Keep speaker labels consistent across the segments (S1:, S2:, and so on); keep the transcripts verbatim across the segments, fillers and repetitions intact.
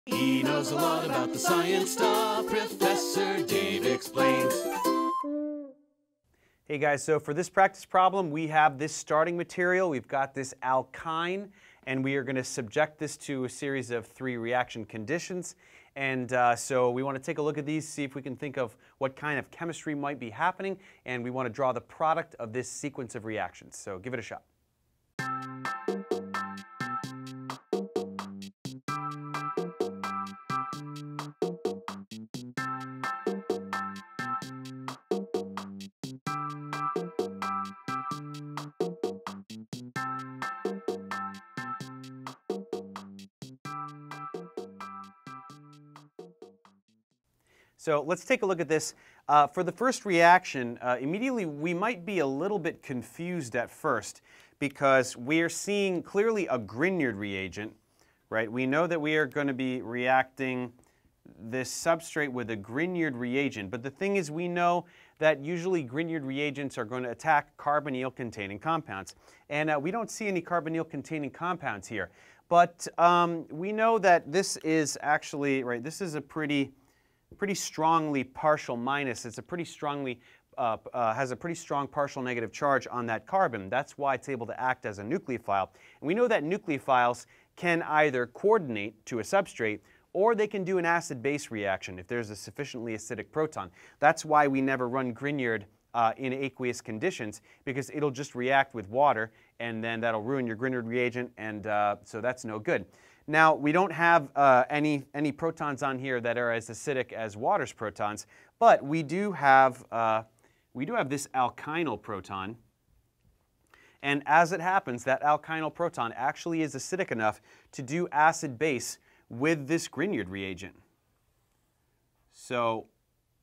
S1: He knows a lot about the science stuff. Professor Dave explains.
S2: Hey guys, so for this practice problem, we have this starting material. We've got this alkyne, and we are going to subject this to a series of three reaction conditions. And uh, so we want to take a look at these, see if we can think of what kind of chemistry might be happening, and we want to draw the product of this sequence of reactions. So give it a shot. So let's take a look at this. Uh, for the first reaction, uh, immediately we might be a little bit confused at first because we are seeing clearly a Grignard reagent, right? We know that we are going to be reacting this substrate with a Grignard reagent, but the thing is we know that usually Grignard reagents are going to attack carbonyl-containing compounds, and uh, we don't see any carbonyl-containing compounds here. But um, we know that this is actually, right, this is a pretty pretty strongly partial minus. It's a pretty strongly, uh, uh, has a pretty strong partial negative charge on that carbon. That's why it's able to act as a nucleophile. And we know that nucleophiles can either coordinate to a substrate or they can do an acid-base reaction if there's a sufficiently acidic proton. That's why we never run Grignard uh, in aqueous conditions, because it'll just react with water and then that'll ruin your Grignard reagent, and uh, so that's no good. Now, we don't have uh, any, any protons on here that are as acidic as water's protons, but we do have, uh, we do have this alkynyl proton. And as it happens, that alkynyl proton actually is acidic enough to do acid-base with this Grignard reagent. So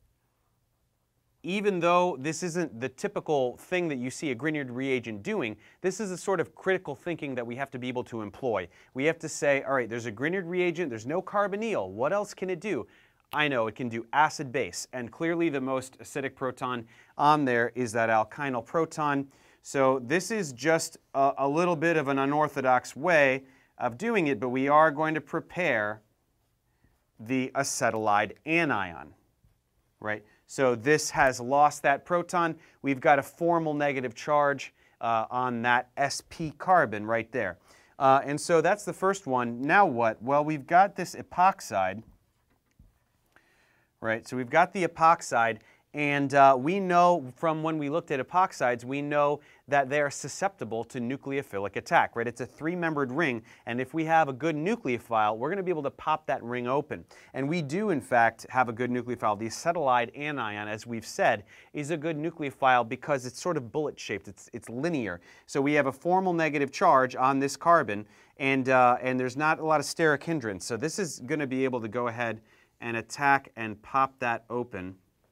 S2: even though this isn't the typical thing that you see a Grignard reagent doing, this is a sort of critical thinking that we have to be able to employ. We have to say, all right, there's a Grignard reagent, there's no carbonyl. What else can it do? I know, it can do acid-base, and clearly the most acidic proton on there is that alkynyl proton. So this is just a, a little bit of an unorthodox way of doing it, but we are going to prepare the acetylide anion, right? So this has lost that proton. We've got a formal negative charge uh, on that S P carbon right there. Uh, and so that's the first one. Now what? Well, we've got this epoxide, right? So we've got the epoxide, and uh, we know from when we looked at epoxides, we know that they're susceptible to nucleophilic attack, right? It's a three-membered ring, and if we have a good nucleophile, we're going to be able to pop that ring open. And we do, in fact, have a good nucleophile. The acetylide anion, as we've said, is a good nucleophile because it's sort of bullet-shaped. It's, it's linear. So we have a formal negative charge on this carbon, and, uh, and there's not a lot of steric hindrance. So this is going to be able to go ahead and attack and pop that open.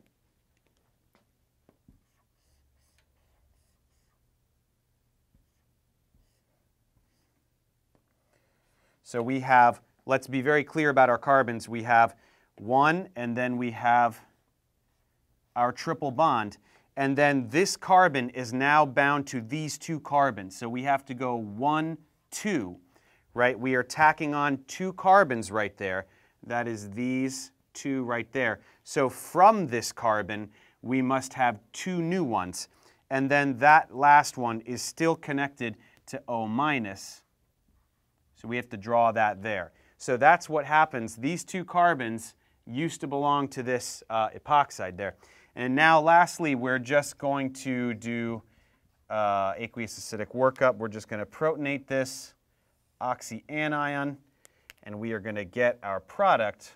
S2: So we have, let's be very clear about our carbons, we have one, and then we have our triple bond. And then this carbon is now bound to these two carbons. So we have to go one, two, right? We are tacking on two carbons right there. That is these two right there. So from this carbon, we must have two new ones. And then that last one is still connected to O minus. So we have to draw that there. So that's what happens. These two carbons used to belong to this uh, epoxide there. And now lastly, we're just going to do uh, aqueous acidic workup. We're just going to protonate this oxyanion, and we are going to get our product.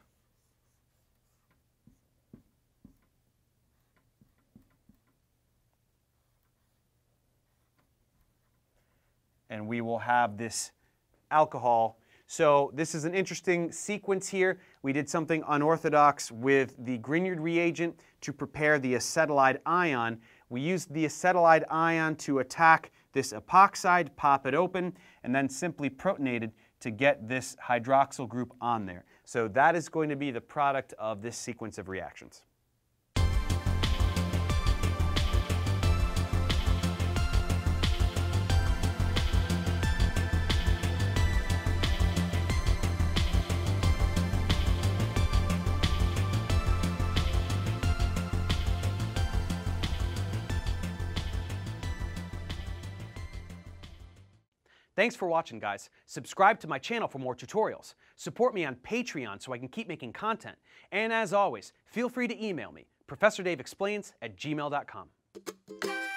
S2: And we will have this alcohol. So this is an interesting sequence here. We did something unorthodox with the Grignard reagent to prepare the acetylide ion. We used the acetylide ion to attack this epoxide, pop it open, and then simply protonated to get this hydroxyl group on there. So that is going to be the product of this sequence of reactions. Thanks for watching, guys. Subscribe to my channel for more tutorials. Support me on Patreon so I can keep making content. And as always, feel free to email me, professor dave explains at gmail dot com.